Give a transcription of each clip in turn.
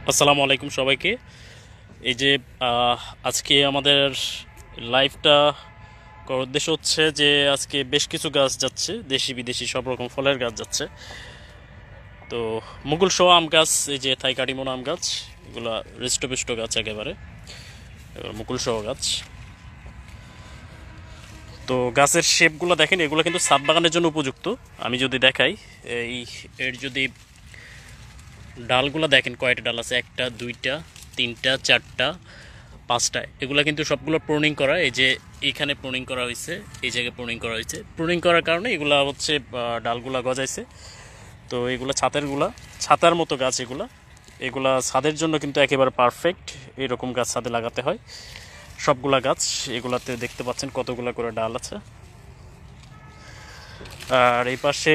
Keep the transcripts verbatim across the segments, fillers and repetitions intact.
আসসালামু আলাইকুম সবাইকে। এই যে আজকে আমাদের লাইভটা করার উদ্দেশ্য হচ্ছে যে আজকে বেশ কিছু গাছ যাচ্ছে, দেশি বিদেশি সব রকম ফলের গাছ যাচ্ছে। তো মুকুল সহ আম গাছ, এই যে থাই কাটিমন আম গাছ, এগুলা হৃষ্টপুষ্ট গাছ একেবারে, মুকুল সহ গাছ। তো গাছের শেপগুলো দেখেন, এগুলো কিন্তু ছাদ বাগানের জন্য উপযুক্ত। আমি যদি দেখাই, এই এর যদি ডালগুলো দেখেন কয়টা ডাল আছে, একটা দুইটা তিনটা চারটা পাঁচটা, এগুলো কিন্তু সবগুলো প্রুনিং করা। এই যে এইখানে প্রুনিং করা হয়েছে, এই জায়গায় প্রুনিং করা হয়েছে। প্রুনিং করার কারণে এগুলা হচ্ছে ডালগুলা গজাইছে। তো এগুলো ছাতেরগুলা, ছাতার মতো গাছ এগুলা, এগুলা ছাদের জন্য কিন্তু একেবারে পারফেক্ট। এরকম গাছ ছাদে লাগাতে হয় সবগুলা গাছ। এগুলাতে দেখতে পাচ্ছেন কতগুলা করে ডাল আছে। আর এই পাশে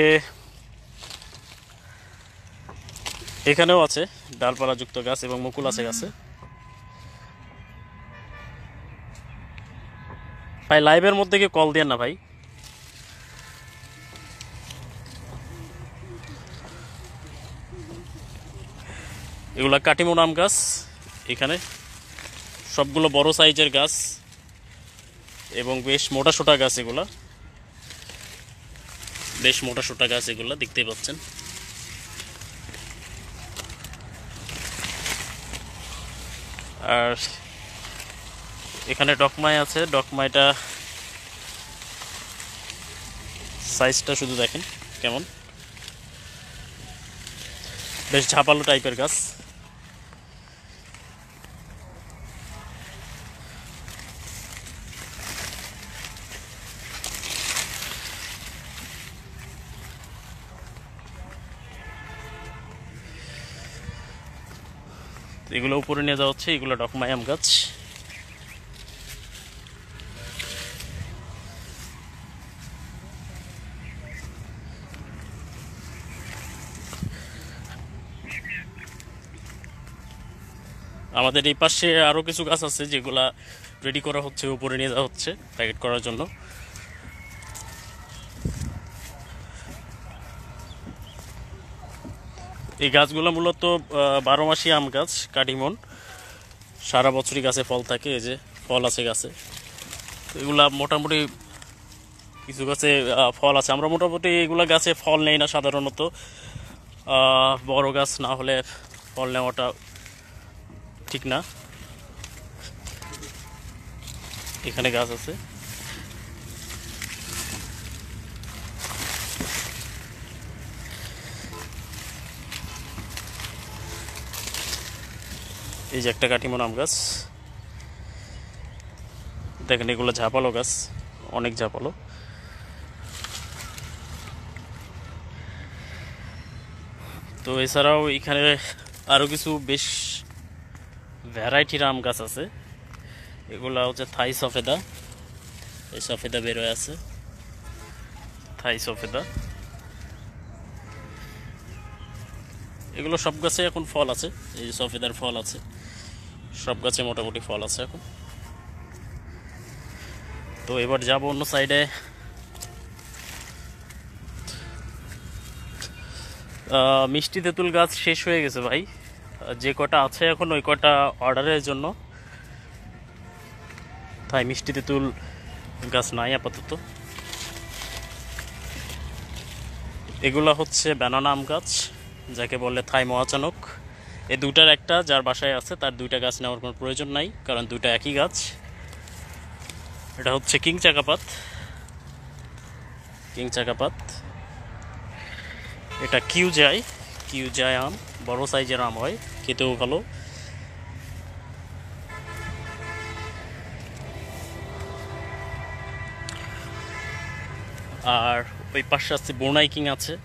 এখানেও আছে ডালপালাযুক্ত গাছ এবং মুকুল আছে গাছে। ভাই লাইভের মধ্যে কি কল দেন না ভাই? এগুলা কাটিমন আম গাছ, এখানে সবগুলো বড় সাইজের গাছ এবং বেশ মোটা সোটা গাছ। এগুলা বেশ মোটা সোটা গাছ, এগুলা দেখতেই পাচ্ছেন। আর এখানে ডকমাই আছে, ডকমাইটা সাইজটা শুধু দেখেন কেমন, বেশ ঝাপালো টাইপের গাছ। এগুলো উপরে নিয়ে যাওয়া হচ্ছে, এগুলো ডকমাই আম গাছ। আমাদের এই পাশে আরও কিছু গাছ আছে যেগুলা রেডি করা হচ্ছে, উপরে নিয়ে যাওয়া হচ্ছে প্যাকেট করার জন্য। এই গাছগুলো মূলত বারো মাসি আম গাছ, কাটিমন, সারা বছরই গাছে ফল থাকে। এই যে ফল আছে গাছে, এগুলা মোটামুটি কিছু গাছে ফল আছে। আমরা মোটামুটি এগুলা গাছে ফল নেই না সাধারণত, বড় গাছ না হলে ফল নেওয়াটা ঠিক না। এখানে গাছ আছে, এই যে একটা কাটিমন আম গাছ দেখেন। এগুলো ঝাপালো গাছ, অনেক ঝাপালো। তো এছাড়াও এখানে আরও কিছু বেশ ভ্যারাইটির আম গাছ আছে। এগুলা হচ্ছে থাই সফেদা, এই সফেদা বেরোয় আছে, থাই সফেদা। এগুলো সব গাছে এখন ফল আছে, এই যে সফেদার ফল আছে, সব গাছে মোটামুটি ফল আছে এখন। তো এবার যাব অন্য সাইডে। মিষ্টি তেঁতুল গাছ শেষ হয়ে গেছে ভাই, যে কটা আছে এখন ওই কটা অর্ডারের জন্য, তাই মিষ্টি তেঁতুল গাছ নাই আপাতত। এগুলা হচ্ছে ব্যানানা আম গাছ, যাকে বলে থাই মহাচানক। এই দুটার একটা যার বাসায় আছে তার দুইটা গাছ নেওয়ার কোনো প্রয়োজন নাই, কারণ দুইটা একই গাছ। এটা হচ্ছে কিং চাকাপাত, কিং চাকাপাত। এটা কিউ যায়, কিউ যায় আম, বড় সাইজের আম হয়, খেতেও ভালো। আর ওই পাশে আছে বোনাই কিং আছে।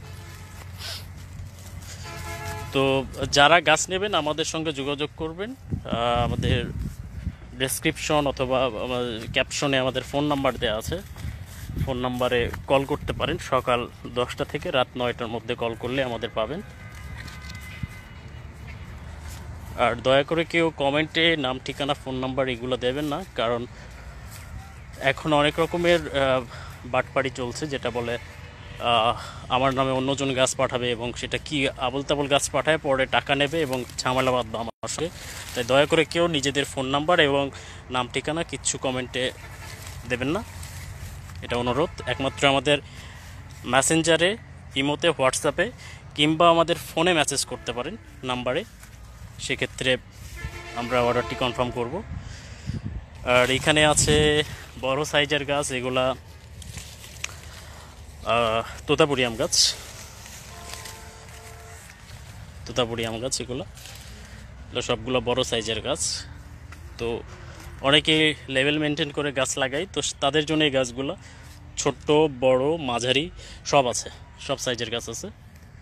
তো যারা গাছ নেবেন আমাদের সঙ্গে যোগাযোগ করবেন। আমাদের ডেসক্রিপশন অথবা ক্যাপশনে আমাদের ফোন নাম্বার দেওয়া আছে, ফোন নাম্বারে কল করতে পারেন। সকাল দশটা থেকে রাত নয়টার মধ্যে কল করলে আমাদের পাবেন। আর দয়া করে কেউ কমেন্টে নাম ঠিকানা ফোন নাম্বার এগুলো দেবেন না, কারণ এখন অনেক রকমের বাটপাড়ি চলছে, যেটা বলে আমার নামে অন্যজন গাছ পাঠাবে এবং সেটা কি আবল তাবল গাছ পাঠায়, পরে টাকা নেবে এবং ঝামেলা বাঁধবে। আসলে তাই দয়া করে কেউ নিজেদের ফোন নাম্বার এবং নাম ঠিকানা কিচ্ছু কমেন্টে দেবেন না, এটা অনুরোধ। একমাত্র আমাদের মেসেঞ্জারে, ইমোতে, হোয়াটসঅ্যাপে কিংবা আমাদের ফোনে মেসেজ করতে পারেন নাম্বারে, সেক্ষেত্রে আমরা অর্ডারটি কনফার্ম করব। আর এখানে আছে বড় সাইজের গাছ, এগুলা তোতাপুরি আম গাছ, তোতাপুরি আম গাছ এগুলো এগুলো সবগুলো বড় সাইজের গাছ। তো অনেকে লেভেল মেনটেন করে গাছ লাগায়, তো তাদের জন্য এই গাছগুলো ছোট্ট বড় মাঝারি সব আছে, সব সাইজের গাছ আছে।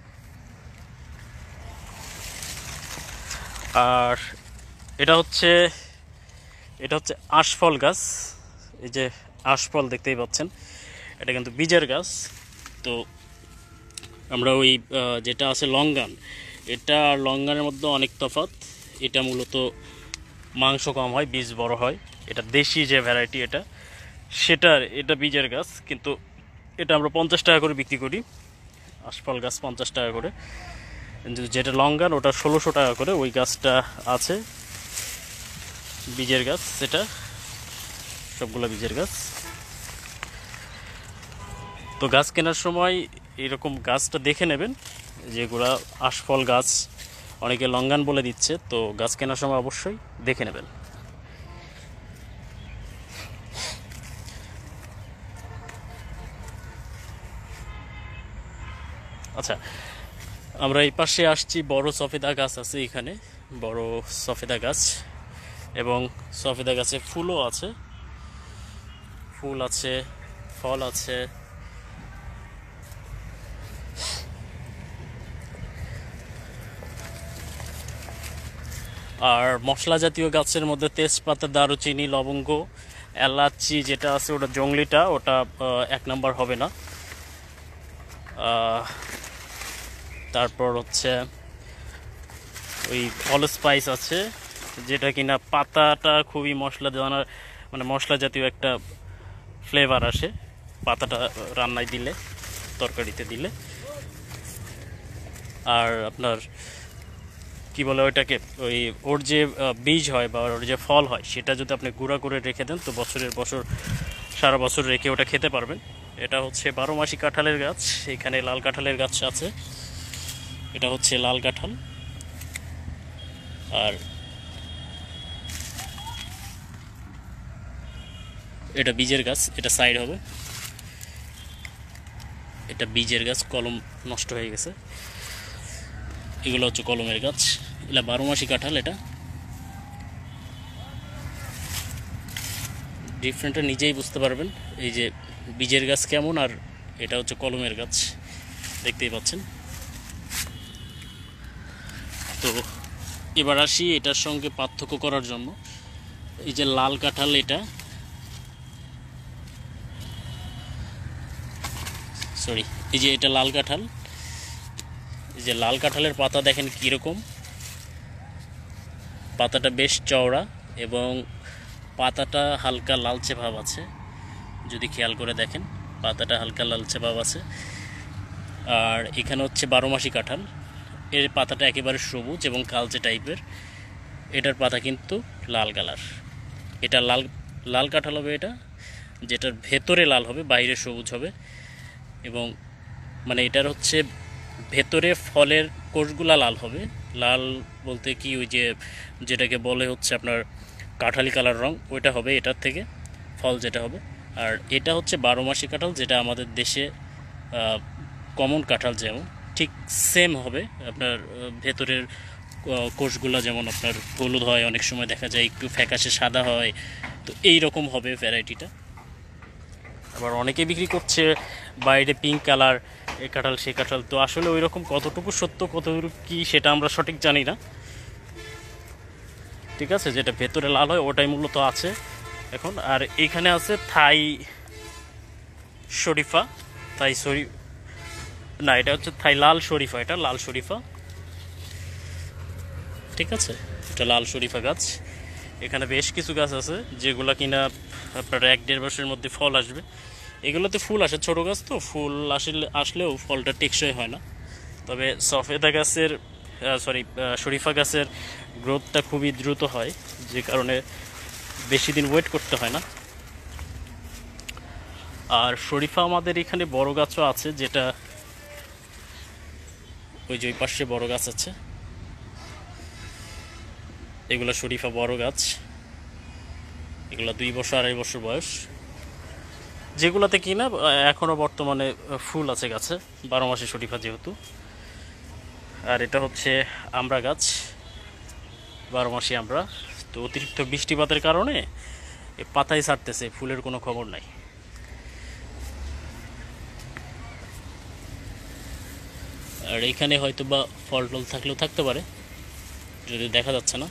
আর এটা হচ্ছে এটা হচ্ছে আশফল গাছ, এই যে আশফল দেখতেই পাচ্ছেন, এটা কিন্তু বীজের গাছ। তো আমরা ওই যেটা আছে লঙ্গান, এটা আর লঙ্গানের মধ্যে অনেক তফাৎ। এটা মূলত মাংস কম হয়, বীজ বড় হয়। এটা দেশি যে ভ্যারাইটি এটা, সেটার এটা বীজের গাছ, কিন্তু এটা আমরা পঞ্চাশ টাকা করে বিক্রি করি। আশফল গাছ পঞ্চাশ টাকা করে, কিন্তু যেটা লঙ্গান ওটা ষোলোশো টাকা করে। ওই গাছটা আছে বীজের গাছ, সেটা সবগুলো বীজের গাছ। তো গাছ কেনার সময় এরকম গাছটা দেখে নেবেন, যেগুলা আশফল গাছ, অনেকে লঙ্গান বলে দিচ্ছে, তো গাছ কেনার সময় অবশ্যই দেখে নেবেন। আচ্ছা, আমরা এই পাশে আসছি, বড় সফেদা গাছ আছে এখানে, বড় সফেদা গাছ, এবং সফেদা গাছে ফুলও আছে, ফুল আছে, ফল আছে। আর মশলা জাতীয় গাছের মধ্যে তেজপাতা, দারুচিনি, লবঙ্গ, এলাচি যেটা আছে ওটা জংলিটা, ওটা এক নাম্বার হবে না। তারপর হচ্ছে ওই অল স্পাইস আছে, যেটা কিনা পাতাটা খুবই মশলা দেওয়ার, মানে মশলা জাতীয় একটা ফ্লেভার আসে পাতাটা রান্নায় দিলে, তরকারিতে দিলে। আর আপনার কি বলে ওইটাকে, ওই ওর যে বীজ হয় বা ওর যে ফল হয়, সেটা যদি আপনি গুঁড়া করে রেখে দেন, তো বছরের বছর সারা বছর রেখে ওটা খেতে পারবেন। এটা হচ্ছে বারো মাসি কাঁঠালের গাছ, এখানে লাল কাঁঠালের গাছ আছে, এটা হচ্ছে লাল কাঁঠাল। আর এটা বীজের গাছ, এটা সাইড হবে, এটা বীজের গাছ, কলম নষ্ট হয়ে গেছে। এগুলো হচ্ছে কলমের গাছ, এটা বারো মাসি কাঁঠাল। এটা ডিফারেন্টটা নিজেই বুঝতে পারবেন, এই যে বীজের গাছ কেমন, আর এটা হচ্ছে কলমের গাছ, দেখতেই পাচ্ছেন। তো এবার আসি এটার সঙ্গে পার্থক্য করার জন্য। এই যে লাল কাঁঠাল, এটা সরি এই যে এটা লাল কাঁঠাল, এই যে লাল কাঁঠালের পাতা দেখেন কীরকম, পাতাটা বেশ চওড়া এবং পাতাটা হালকা লালচে ভাব আছে, যদি খেয়াল করে দেখেন পাতাটা হালকা লালচে ভাব আছে। আর এখানে হচ্ছে বারো মাসি কাঁঠাল, এর পাতাটা একেবারে সবুজ এবং কালচে টাইপের, এটার পাতা কিন্তু লাল কালার। এটা লাল লাল কাঁঠাল হবে এটা, যেটার ভেতরে লাল হবে, বাইরে সবুজ হবে। এবং মানে এটার হচ্ছে ভেতরে ফলের কোষগুলা লাল হবে, লাল বলতে কি ওই যে যেটাকে বলে হচ্ছে আপনার কাঁঠালি কালার রং, ওইটা হবে এটার থেকে ফল যেটা হবে। আর এটা হচ্ছে বারো মাসি কাঁঠাল, যেটা আমাদের দেশে কমন কাঁঠাল যেমন ঠিক সেম হবে। আপনার ভেতরের কোষগুলা যেমন আপনার হলুদ হয়, অনেক সময় দেখা যায় একটু ফ্যাকাশে সাদা হয়, তো এই রকম হবে ভ্যারাইটিটা। আবার অনেকে বিক্রি করছে বাইরে পিঙ্ক কালার, এ কাঁঠাল সে কাঁঠাল, তো আসলে ওই রকম কতটুকু সত্য কতটুকু কি সেটা আমরা সঠিক জানি না, ঠিক আছে। যেটা ভেতরে লাল হয় ওটাই মূলত আছে এখন। আর এইখানে আছে থাই শরীফা, থাই শরী না এটা হচ্ছে থাই লাল শরীফা, এটা লাল শরীফা, ঠিক আছে, এটা লাল শরীফা গাছ। এখানে বেশ কিছু গাছ আছে যেগুলো কিনা আপনার এক দেড় বছরের মধ্যে ফল আসবে। এগুলোতে ফুল আসে, ছোটো গাছ তো ফুল আসলে আসলেও ফলটা টেকসই হয় না। তবে সফেদা গাছের সরি শরীফা গাছের গ্রোথটা খুবই দ্রুত হয়, যে কারণে বেশি দিন ওয়েট করতে হয় না। আর শরীফা আমাদের এখানে বড় গাছও আছে, যেটা ওই যে ওই পাশে বড় গাছ আছে, এগুলো শরীফা বড় গাছ, এগুলো দুই বছর আড়াই বছর বয়স, যেগুলোতে কিনা এখনও বর্তমানে ফুল আছে গাছে, বারো মাসে শরীফা যেহেতু। আর এটা হচ্ছে আমড়া গাছ, বারো মাসি আমরা। তো অতিরিক্ত বৃষ্টিপাতের কারণে পাতায় ছাড়তেছে, ফুলের কোনো খবর নাই। আর এইখানে হয়তো বা ফল টল থাকলেও থাকতে পারে, যদি দেখা যাচ্ছে না।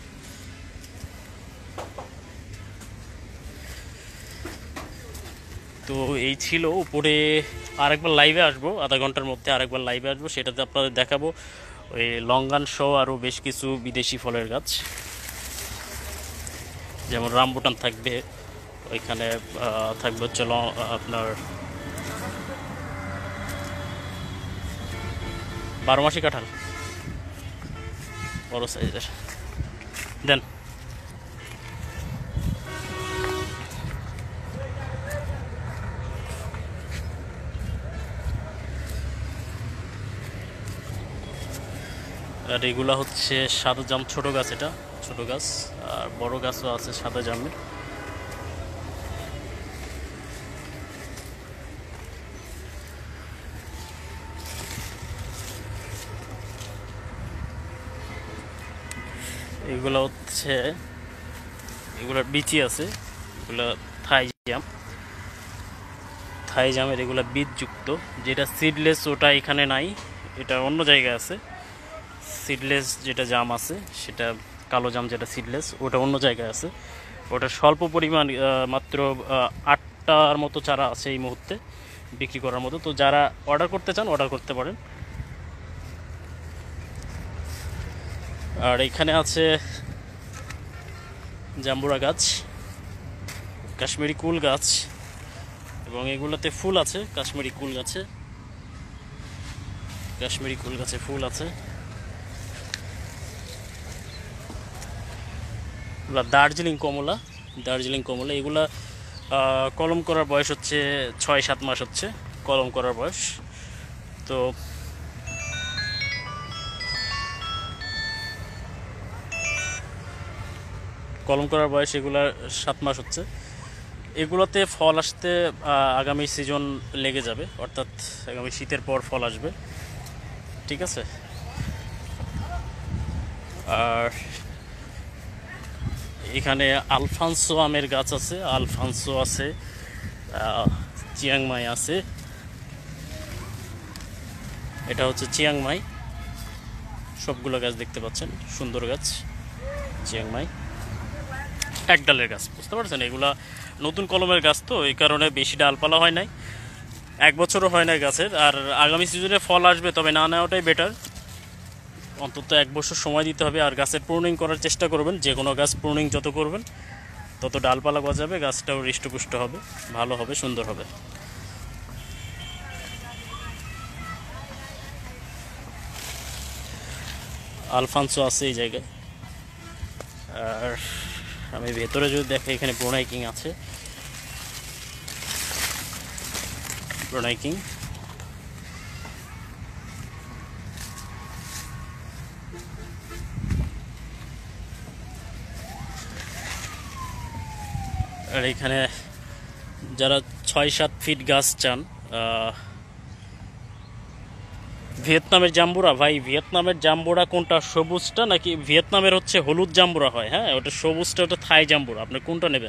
তো এই ছিল। উপরে আরেকবার লাইভে আসবো, আধা ঘন্টার মধ্যে আরেকবার লাইভে আসবো, সেটাতে আপনাদের দেখাবো ওই লঙ্গান সহ আরও বেশ কিছু বিদেশি ফলের গাছ, যেমন রামবুটান থাকবে, ওইখানে থাকবে হচ্ছে আপনার বারো মাসি কাঁঠাল বড় সাইজের। দেন আর এগুলা হচ্ছে সাদা জাম, ছোট গাছ, এটা ছোট গাছ। আর বড় গাছও আছে সাদা জামের। এগুলো হচ্ছে এগুলার বিচি আছে, এগুলা থাই জাম, থাই জামের এগুলা বীজযুক্ত। যেটা সিডলেস ওটা এখানে নাই, এটা অন্য জায়গায় আছে। সিডলেস যেটা জাম আছে, সেটা কালো জাম যেটা সিডলেস, ওটা অন্য জায়গায় আছে। ওটা স্বল্প পরিমাণ, মাত্র আটটার মতো চারা আছে এই মুহূর্তে বিক্রি করার মতো। তো যারা অর্ডার করতে চান অর্ডার করতে পারেন। আর এখানে আছে জাম্বুরা গাছ, কাশ্মীরি কুল গাছ, এবং এগুলোতে ফুল আছে। কাশ্মীরি কুল গাছে কাশ্মীরি কুল গাছে ফুল আছে। দার্জিলিং কমলা, দার্জিলিং কমলা এগুলা কলম করার বয়স হচ্ছে ছয় সাত মাস হচ্ছে কলম করার বয়স। তো কলম করার বয়স এগুলার সাত মাস হচ্ছে। এগুলোতে ফল আসতে আগামী সিজন লেগে যাবে, অর্থাৎ আগামী শীতের পর ফল আসবে, ঠিক আছে। আর এখানে আলফানসো আমের গাছ আছে, আলফানসো আছে, চিয়াংমাই আছে। এটা হচ্ছে চিয়াংমাই, সবগুলো গাছ দেখতে পাচ্ছেন, সুন্দর গাছ চিয়াংমাই, এক ডালের গাছ, বুঝতে পারছেন। এগুলা নতুন কলমের গাছ, তো এই কারণে বেশি ডালপালা হয় নাই, এক বছরও হয় নাই গাছের। আর আগামী সিজনে ফল আসবে, তবে না নেওয়াটাই বেটার, অন্তত এক বছর সময় দিতে হবে। আর গাছের প্রুনিং করার চেষ্টা করবেন, যে কোনো গাছ প্রুনিং যত করবেন তত ডালপালা গজাবে, গাছটাও হৃষ্টপুষ্ট হবে, ভালো হবে, সুন্দর হবে। আলফানসো আছে এই জায়গায়। আর আমি ভেতরে যদি দেখি, এখানে ব্রুনাই কিং আছে, ব্রুনাই কিং। আর এখানে যারা ছয় সাত ফিট গাছ চান, ভিয়েতনামের জাম্বুরা, ভাই ভিয়েতনামের জাম্বুরা কোনটা, সবুজটা নাকি ভিয়েতনামের হচ্ছে হলুদ জাম্বুরা হয়, হ্যাঁ ওটা সবুজটা, ওটা থাই জাম্বুরা, আপনি কোনটা নেবেন।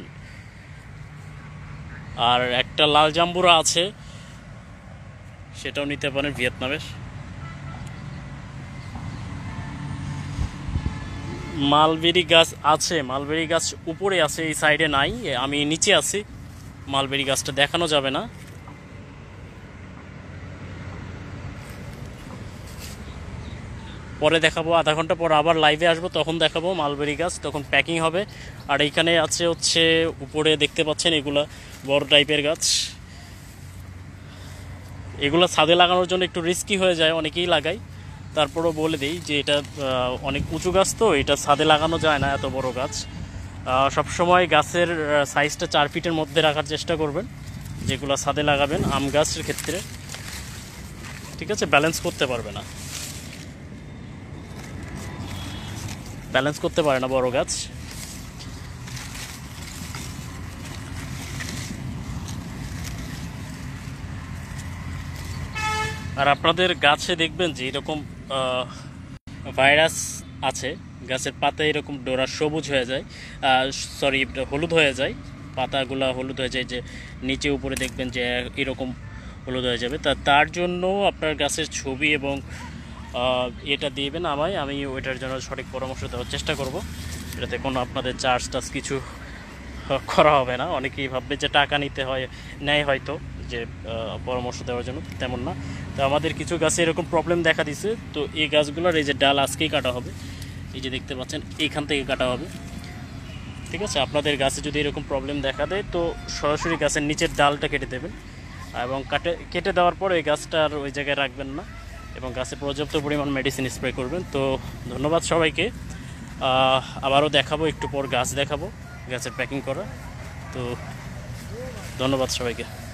আর একটা লাল জাম্বুরা আছে, সেটাও নিতে পারেন ভিয়েতনামের। মালবেরি গাছ আছে, মালবেরি গাছ উপরে আছে, এই সাইডে নাই, আমি নিচে আছি। মালবেরি গাছটা দেখানো যাবে না, পরে দেখাবো, আধা ঘন্টা পর আবার লাইভে আসবো, তখন দেখাবো মালবেরি গাছ, তখন প্যাকিং হবে। আর এইখানে আছে হচ্ছে উপরে দেখতে পাচ্ছেন, এগুলা বড় টাইপের গাছ, এগুলো ছাদে লাগানোর জন্য একটু রিস্কি হয়ে যায়, অনেকেই লাগায়, তারপরও বলে দিই যে এটা অনেক উঁচু গাছ, তো এটা ছাদে লাগানো যায় না, এত বড় গাছ। সবসময় গাছের সাইজটা চার ফিটের মধ্যে রাখার চেষ্টা করবেন যেগুলো ছাদে লাগাবেন আম গাছের ক্ষেত্রে, ঠিক আছে? ব্যালেন্স করতে পারবে না, ব্যালেন্স করতে পারে না বড় গাছ। আর আপনাদের গাছে দেখবেন যে এরকম ভাইরাস আছে, গাছের পাতা এরকম ডোরা সবুজ হয়ে যায়, সরি হলুদ হয়ে যায়, পাতাগুলা হলুদ হয়ে যায়, যে নিচে উপরে দেখবেন যে এরকম হলুদ হয়ে যাবে। তা তার জন্য আপনার গাছের ছবি এবং এটা দিবেন আমায়, আমি ওইটার জন্য সঠিক পরামর্শ দেওয়ার চেষ্টা করব। এটাতে কোনো আপনাদের চার্জ টার্জ কিছু করা হবে না। অনেকেই ভাববে যে টাকা নিতে হয়, নেয় হয়তো যে পরামর্শ দেওয়ার জন্য, তেমন না। তো আমাদের কিছু গাছে এরকম প্রবলেম দেখা দিছে, তো এই গাছগুলোর এই যে ডাল আজকেই কাটা হবে, এই যে দেখতে পাচ্ছেন এইখান থেকে কাটা হবে, ঠিক আছে? আপনাদের গাছে যদি এরকম প্রবলেম দেখা দেয় তো সরাসরি গাছের নিচের ডালটা কেটে দেবেন, এবং কাটে কেটে দেওয়ার পর এই গাছটা আর ওই জায়গায় রাখবেন না, এবং গাছে পর্যাপ্ত পরিমাণ মেডিসিন স্প্রে করবেন। তো ধন্যবাদ সবাইকে, আবারও দেখাবো একটু পর গাছ দেখাবো, গাছের প্যাকিং করা। তো ধন্যবাদ সবাইকে।